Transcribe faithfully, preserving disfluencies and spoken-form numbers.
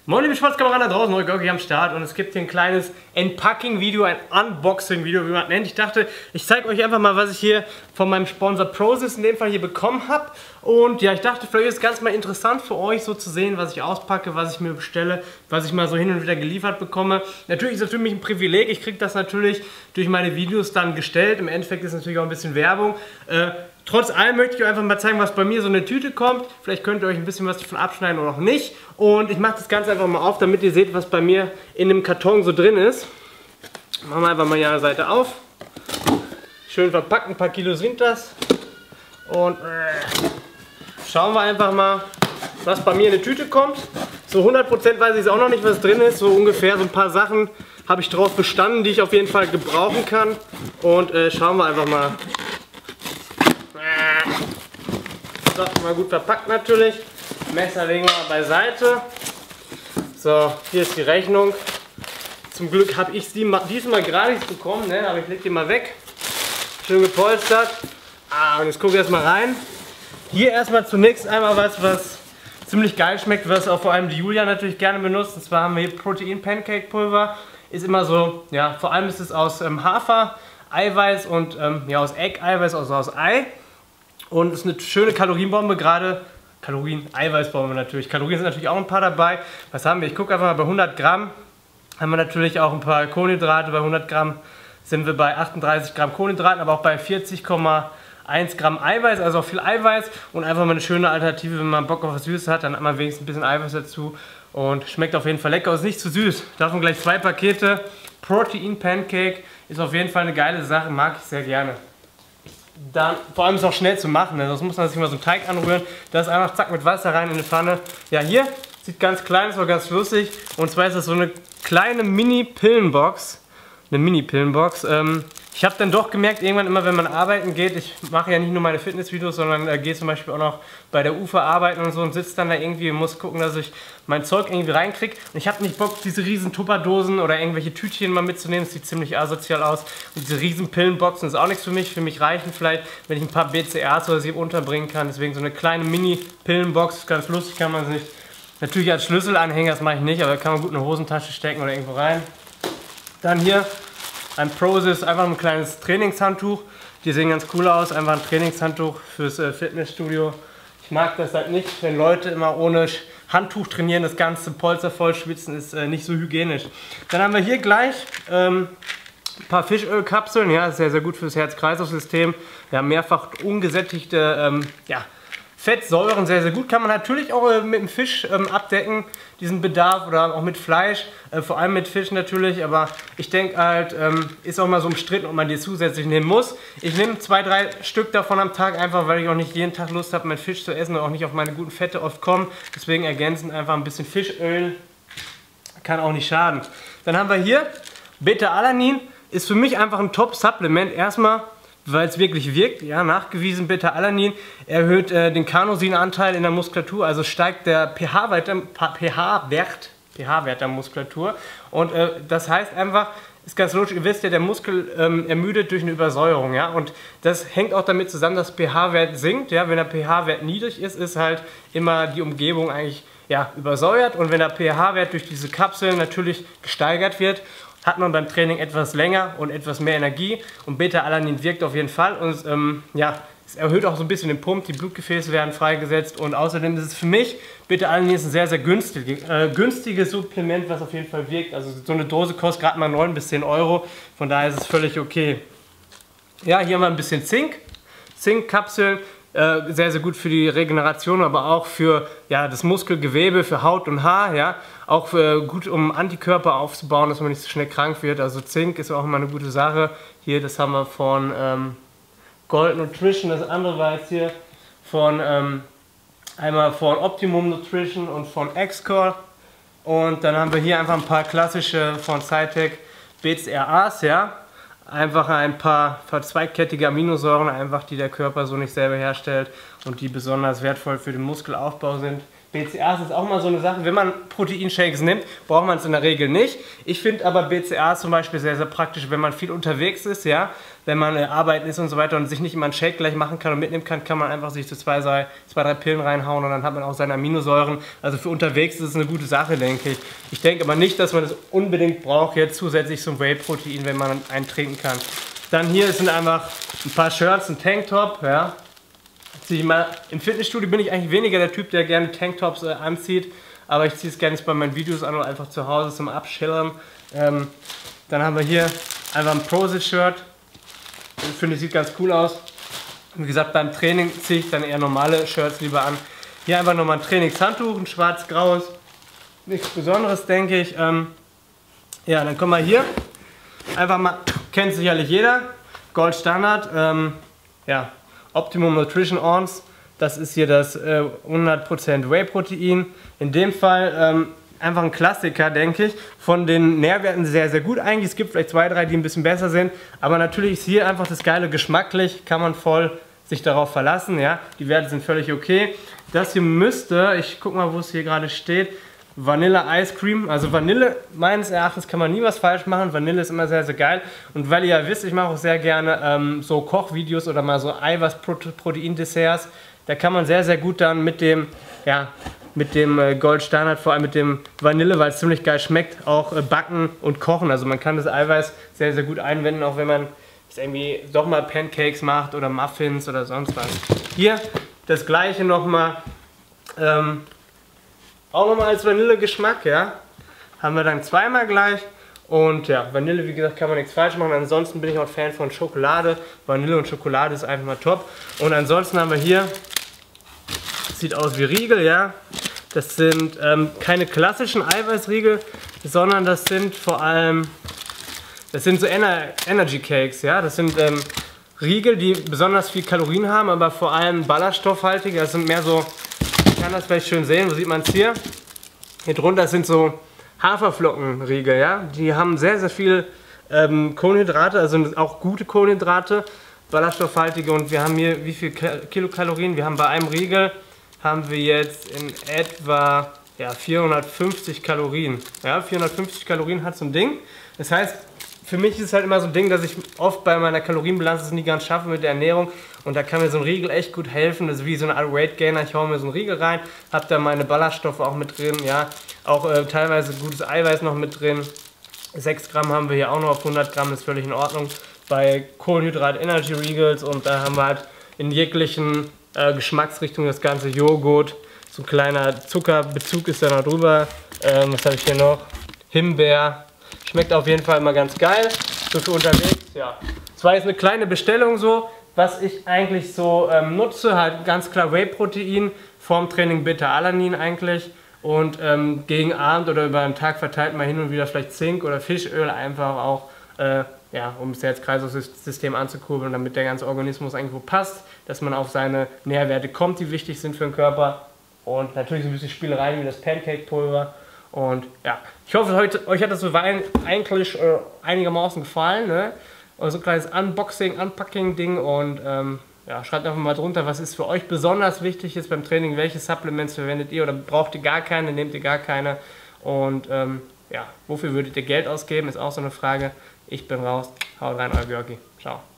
Moin liebe Sportskameraden da draußen, heute Gorki am Start und es gibt hier ein kleines Unpacking-Video, ein Unboxing-Video, wie man nennt. Ich dachte, ich zeige euch einfach mal, was ich hier von meinem Sponsor Prozess in dem Fall hier bekommen habe. Und ja, ich dachte, vielleicht ist es ganz mal interessant für euch so zu sehen, was ich auspacke, was ich mir bestelle, was ich mal so hin und wieder geliefert bekomme. Natürlich ist es für mich ein Privileg, ich kriege das natürlich durch meine Videos dann gestellt. Im Endeffekt ist es natürlich auch ein bisschen Werbung. Äh, Trotz allem möchte ich euch einfach mal zeigen, was bei mir so eine Tüte kommt. Vielleicht könnt ihr euch ein bisschen was davon abschneiden oder auch nicht. Und ich mache das Ganze einfach mal auf, damit ihr seht, was bei mir in dem Karton so drin ist. Machen wir einfach mal hier eine Seite auf. Schön verpackt, ein paar Kilo sind das. Und äh, schauen wir einfach mal, was bei mir in die Tüte kommt. So hundert Prozent weiß ich auch noch nicht, was drin ist. So ungefähr so ein paar Sachen habe ich drauf bestanden, die ich auf jeden Fall gebrauchen kann. Und äh, schauen wir einfach mal. So, mal gut verpackt natürlich. Messer legen wir beiseite. So, hier ist die Rechnung. Zum Glück habe ich sie diesmal gerade nicht bekommen, ne? Aber ich lege die mal weg. Schön gepolstert. Ah, und jetzt gucke ich erstmal rein. Hier erstmal zunächst einmal was, was ziemlich geil schmeckt, was auch vor allem die Julia natürlich gerne benutzt. Und zwar haben wir hier Protein Pancake Pulver. Ist immer so, ja, vor allem ist es aus ähm, Hafer, Eiweiß und ähm, ja, aus Egg-Eiweiß, also aus Ei. Und es ist eine schöne Kalorienbombe, gerade Kalorien, Eiweißbombe natürlich. Kalorien sind natürlich auch ein paar dabei. Was haben wir? Ich gucke einfach mal, bei hundert Gramm haben wir natürlich auch ein paar Kohlenhydrate. Bei hundert Gramm sind wir bei achtunddreißig Gramm Kohlenhydraten, aber auch bei vierzig Komma eins Gramm Eiweiß, also auch viel Eiweiß. Und einfach mal eine schöne Alternative, wenn man Bock auf was Süßes hat, dann hat man wenigstens ein bisschen Eiweiß dazu. Und schmeckt auf jeden Fall lecker, ist nicht zu süß. Davon gleich zwei Pakete. Protein Pancake ist auf jeden Fall eine geile Sache, mag ich sehr gerne. Dann, vor allem ist es auch schnell zu machen, ne? Sonst muss man sich mal so einen Teig anrühren. Das ist einfach zack mit Wasser rein in eine Pfanne. Ja, hier sieht ganz klein, ist aber ganz lustig. Und zwar ist das so eine kleine Mini-Pillenbox. Eine Mini-Pillenbox. Ähm, ich habe dann doch gemerkt, irgendwann immer, wenn man arbeiten geht, ich mache ja nicht nur meine Fitnessvideos, sondern äh, gehe zum Beispiel auch noch bei der U F A arbeiten und so und sitze dann da irgendwie und muss gucken, dass ich mein Zeug irgendwie reinkriege. Und ich habe nicht Bock, diese riesen Tupperdosen oder irgendwelche Tütchen mal mitzunehmen. Das sieht ziemlich asozial aus. Und diese riesen Pillenboxen ist auch nichts für mich. Für mich reichen vielleicht, wenn ich ein paar B C As oder so unterbringen kann. Deswegen so eine kleine Mini-Pillenbox, ganz lustig, kann man sich natürlich als Schlüsselanhänger, das mache ich nicht, aber da kann man gut in eine Hosentasche stecken oder irgendwo rein. Dann hier ein Prozess, einfach ein kleines Trainingshandtuch. Die sehen ganz cool aus, einfach ein Trainingshandtuch fürs äh, Fitnessstudio. Ich mag das halt nicht, wenn Leute immer ohne Handtuch trainieren, das ganze Polster voll schwitzen, ist äh, nicht so hygienisch. Dann haben wir hier gleich ähm, ein paar Fischölkapseln, ja, sehr, sehr gut fürs Herz-Kreislauf-System. Wir haben mehrfach ungesättigte ähm, ja, Fettsäuren, sehr, sehr gut. Kann man natürlich auch äh, mit dem Fisch ähm, abdecken, diesen Bedarf, oder auch mit Fleisch, äh, vor allem mit Fisch natürlich, aber ich denke halt, ähm, ist auch mal so umstritten, ob man die zusätzlich nehmen muss. Ich nehme zwei, drei Stück davon am Tag, einfach weil ich auch nicht jeden Tag Lust habe, meinen Fisch zu essen und auch nicht auf meine guten Fette oft komme. Deswegen ergänzen einfach ein bisschen Fischöl, kann auch nicht schaden. Dann haben wir hier Beta-Alanin, ist für mich einfach ein Top-Supplement. Erstmal, weil es wirklich wirkt, ja, nachgewiesen, Beta-Alanin erhöht äh, den Carnosinanteil in der Muskulatur, also steigt der pH-Wert pH-Wert pH-Wert der Muskulatur. Und äh, das heißt einfach, ist ganz logisch, ihr wisst ja, der Muskel ähm, ermüdet durch eine Übersäuerung, ja, und das hängt auch damit zusammen, dass pH-Wert sinkt, ja, wenn der pH-Wert niedrig ist, ist halt immer die Umgebung eigentlich, ja, übersäuert, und wenn der pH-Wert durch diese Kapseln natürlich gesteigert wird, hat man beim Training etwas länger und etwas mehr Energie, und Beta-Alanin wirkt auf jeden Fall und ähm, ja, es erhöht auch so ein bisschen den Pump, die Blutgefäße werden freigesetzt, und außerdem ist es für mich, Beta-Alanin ist ein sehr, sehr günstig, äh, günstiges Supplement, was auf jeden Fall wirkt. Also so eine Dose kostet gerade mal neun bis zehn Euro, von daher ist es völlig okay. Ja, hier haben wir ein bisschen Zink, Zinkkapseln. Äh, sehr, sehr gut für die Regeneration, aber auch für ja, das Muskelgewebe, für Haut und Haar, ja, auch für, gut, um Antikörper aufzubauen, dass man nicht so schnell krank wird. Also Zink ist auch immer eine gute Sache. Hier, das haben wir von ähm, Gold Nutrition, das andere war jetzt hier von ähm, einmal von Optimum Nutrition und von X-Core, und dann haben wir hier einfach ein paar klassische von Cytec B C R As, ja. Einfach ein paar verzweigkettige Aminosäuren, einfach die der Körper so nicht selber herstellt und die besonders wertvoll für den Muskelaufbau sind. B C A ist auch mal so eine Sache, wenn man Proteinshakes nimmt, braucht man es in der Regel nicht. Ich finde aber B C A zum Beispiel sehr, sehr praktisch, wenn man viel unterwegs ist, ja, wenn man äh, arbeiten ist und so weiter und sich nicht immer einen Shake gleich machen kann und mitnehmen kann, kann man einfach sich so zwei, drei, zwei, drei Pillen reinhauen und dann hat man auch seine Aminosäuren. Also für unterwegs ist es eine gute Sache, denke ich. Ich denke aber nicht, dass man das unbedingt braucht, jetzt zusätzlich zum Whey-Protein, wenn man einen trinken kann. Dann hier sind einfach ein paar Shirts, ein Tanktop, ja. Zieh ich mal. Im Fitnessstudio bin ich eigentlich weniger der Typ, der gerne Tanktops äh, anzieht, aber ich ziehe es gerne bei meinen Videos an oder einfach zu Hause zum Abschillern. Ähm, dann haben wir hier einfach ein Prosit-Shirt. Ich finde, sieht ganz cool aus. Wie gesagt, beim Training ziehe ich dann eher normale Shirts lieber an. Hier einfach nochmal ein Trainingshandtuch, ein schwarz-graues. Nichts Besonderes, denke ich. Ähm, ja, dann kommen wir hier. Einfach mal, kennt sicherlich jeder. Gold Standard. Ähm, ja. Optimum Nutrition Ounce, das ist hier das äh, hundert Prozent Whey-Protein. In dem Fall ähm, einfach ein Klassiker, denke ich. Von den Nährwerten sehr, sehr gut eigentlich. Es gibt vielleicht zwei, drei, die ein bisschen besser sind. Aber natürlich ist hier einfach das Geile, geschmacklich kann man voll sich darauf verlassen. Ja? Die Werte sind völlig okay. Das hier müsste, ich guck mal, wo es hier gerade steht, Vanille Ice Cream. Also Vanille, meines Erachtens kann man nie was falsch machen. Vanille ist immer sehr, sehr geil. Und weil ihr ja wisst, ich mache auch sehr gerne ähm, so Kochvideos oder mal so Eiweiß-Protein-Desserts. Da kann man sehr, sehr gut dann mit dem, ja, mit dem äh, Gold Standard, vor allem mit dem Vanille, weil es ziemlich geil schmeckt, auch äh, backen und kochen. Also man kann das Eiweiß sehr, sehr gut einwenden, auch wenn man jetzt irgendwie doch mal Pancakes macht oder Muffins oder sonst was. Hier das gleiche nochmal. Ähm, Auch nochmal als Vanillegeschmack, ja. Haben wir dann zweimal gleich. Und ja, Vanille, wie gesagt, kann man nichts falsch machen. Ansonsten bin ich auch Fan von Schokolade. Vanille und Schokolade ist einfach mal top. Und ansonsten haben wir hier, sieht aus wie Riegel, ja. Das sind ähm, keine klassischen Eiweißriegel, sondern das sind vor allem, das sind so Ener Energy Cakes, ja. Das sind ähm, Riegel, die besonders viel Kalorien haben, aber vor allem ballaststoffhaltige. Das sind mehr so, ich kann das vielleicht schön sehen, wo sieht man es hier? Hier drunter sind so Haferflockenriegel, ja. Die haben sehr, sehr viel ähm, Kohlenhydrate, also auch gute Kohlenhydrate, ballaststoffhaltige, und wir haben hier wie viel Kilokalorien? Wir haben bei einem Riegel, haben wir jetzt in etwa ja, vierhundertfünfzig Kalorien. Ja, vierhundertfünfzig Kalorien hat so ein Ding. Das heißt, für mich ist es halt immer so ein Ding, dass ich oft bei meiner Kalorienbilanz es nie ganz schaffe mit der Ernährung, und da kann mir so ein Riegel echt gut helfen. Das ist wie so eine Art Weight Gainer. Ich haue mir so einen Riegel rein, habe da meine Ballaststoffe auch mit drin, ja, auch äh, teilweise gutes Eiweiß noch mit drin. sechs Gramm haben wir hier auch noch auf hundert Gramm, ist völlig in Ordnung. Bei Kohlenhydrat Energy Riegels, und da haben wir halt in jeglichen äh, Geschmacksrichtungen das ganze Joghurt. So ein kleiner Zuckerbezug ist da noch drüber. Ähm, was habe ich hier noch? Himbeer. Schmeckt auf jeden Fall immer ganz geil. So für unterwegs, ja. Das war jetzt eine kleine Bestellung so, was ich eigentlich so ähm, nutze. Halt ganz klar Whey-Protein, vorm Training Beta-Alanin eigentlich. Und ähm, gegen Abend oder über den Tag verteilt mal hin und wieder vielleicht Zink oder Fischöl, einfach auch, äh, ja, um das Herz-Kreislauf-System anzukurbeln, damit der ganze Organismus irgendwo passt, dass man auf seine Nährwerte kommt, die wichtig sind für den Körper. Und natürlich so ein bisschen Spielereien wie das Pancake-Pulver. Und ja, ich hoffe, heute, euch hat das so eigentlich äh, einigermaßen gefallen. Ne? Und so ein kleines Unboxing, Unpacking-Ding. Und ähm, ja, schreibt einfach mal drunter, was ist für euch besonders wichtig jetzt beim Training. Welche Supplements verwendet ihr oder braucht ihr gar keine, nehmt ihr gar keine? Und ähm, ja, wofür würdet ihr Geld ausgeben, ist auch so eine Frage. Ich bin raus. Haut rein, euer Görki. Ciao.